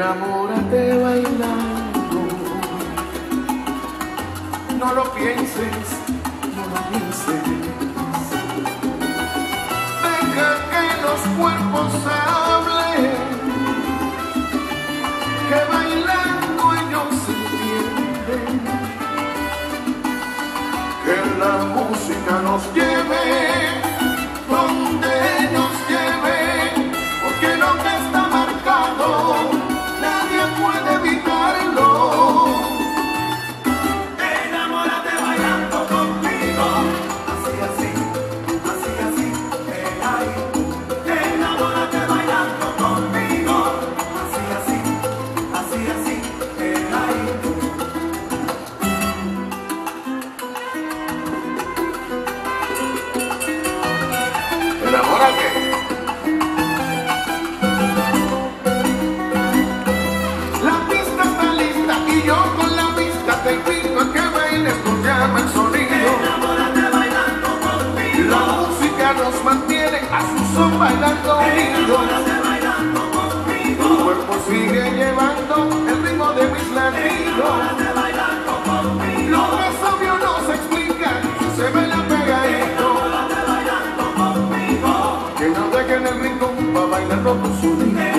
Enamórate bailando, no lo pienses, no lo pienses. Deja que los cuerpos hablen, que bailando ellos se entienden, que la música nos lleve donde nos lleve, porque lo que está marcado nadie puede evitarlo. Enamórate bailando conmigo, así, así, así, así, ay. Enamórate bailando conmigo, así, así, así, así, ay. Enamórate. Yo con la vista te invito a que bailes, nos llama el sonido. Enamórate bailando conmigo. La música nos mantiene a su son bailando unidos. Enamórate bailando conmigo. Tu cuerpo sigue llevando el ritmo de mis latidos. Enamórate bailando conmigo. Lo que es obvio no se explica si se baila pegadito. Enamórate bailando conmigo. Que no dejen el rincón para bailarlo con su ritmo.